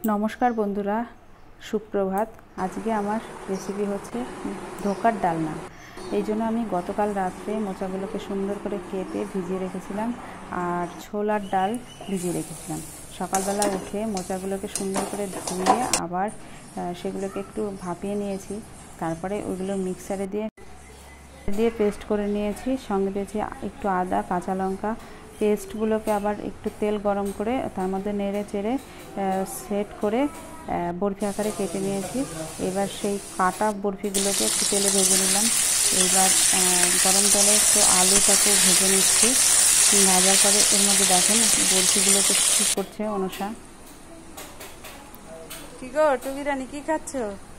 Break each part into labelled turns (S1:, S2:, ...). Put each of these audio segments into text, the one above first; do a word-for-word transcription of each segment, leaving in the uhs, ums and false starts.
S1: নমস্কার বন্ধুরা, সুপ্রভাত। আজকে আমার রেসিপি হচ্ছে ধোকার ডালনা। এই জন্য আমি গতকাল রাত্রে মোচাগুলোকে সুন্দর করে কেটে ভিজিয়ে রেখেছিলাম আর ছোলার ডাল ভিজিয়ে রেখেছিলাম। সকালবেলা উঠে মোচাগুলোকে সুন্দর করে ধুয়ে আবার সেগুলোকে একটু ভাপিয়ে নিয়েছি। তারপরে ওইগুলো মিক্সারে দিয়ে দিয়ে পেস্ট করে নিয়েছি। সঙ্গে দিয়েছি একটু আদা, কাঁচা লঙ্কা। পেস্টগুলোকে আবার একটু তেল গরম করে তার মধ্যে নেড়ে চেড়ে সেট করে বরফি আকারে কেটে নিয়েছি। এবার সেই কাটা বরফিগুলোকে একটু তেলে ভেজে নিলাম। এবার গরম তেলে একটু আলুটাকে ভেজে নিচ্ছি। ভাজার পরে এর মধ্যে দেখেন বরফিগুলোকে কী করছে অনুষা। কী গো টুকি রানী, কী খাচ্ছ?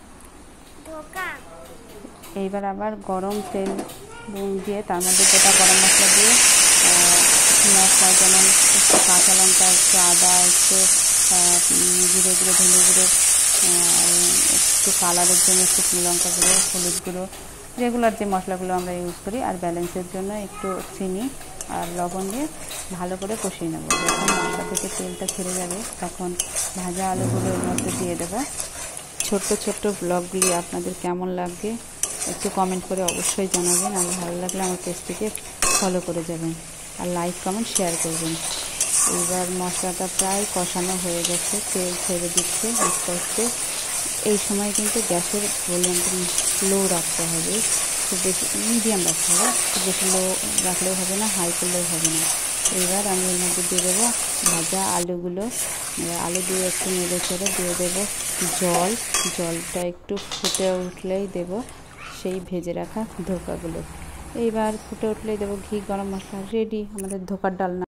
S1: এইবার আবার গরম তেল দিয়ে তার মধ্যে গোটা গরম মশলা দিয়ে মশলা যেমন একটু কাঁচা লঙ্কা, একটু আদা, একটু জিরে গুঁড়ো, ধনে গুঁড়ো, একটু কালারের জন্য একটু লঙ্কা গুঁড়ো, হলুদ গুঁড়ো, রেগুলার যে মশলাগুলো আমরা ইউজ করি, আর ব্যালেন্সের জন্য একটু চিনি আর লবণ দিয়ে ভালো করে কষিয়ে নেব। যখন মশলা থেকে তেলটা ছেড়ে যাবে তখন ভাজা আলুগুলো এর মধ্যে দিয়ে দেবো। ছোট্ট ছোট্ট ব্লগগুলি আপনাদের কেমন লাগে একটু কমেন্ট করে অবশ্যই জানাবেন। আর ভালো লাগলে আমার পেজটিকে ফলো করে যাবেন আর লাইক কমেন্ট শেয়ার করবেন। এইবার মশলাটা প্রায় কষানো হয়ে গেছে, তেল ছেড়ে দিচ্ছে আস্তে আস্তে। এই সময় কিন্তু গ্যাসের ভলিউমটা লো রাখতে হবে, খুব বেশি মিডিয়াম রাখতে হবে। খুব বেশি লো রাখলেও হবে না, হাই করলেও হবে না। এবার আমি এর মধ্যে দিয়ে দেবো ভাজা আলুগুলো। আলু দিয়ে একটু নেড়ে চেড়ে দিয়ে দেবো জল। জলটা একটু ফুটে উঠলেই দেবো সেই ভেজে রাখা ধোকাগুলো। এইবার ফুটে উঠলেই দেবো ঘি, গরম মশলা। রেডি আমাদের ধোকার ডালনা।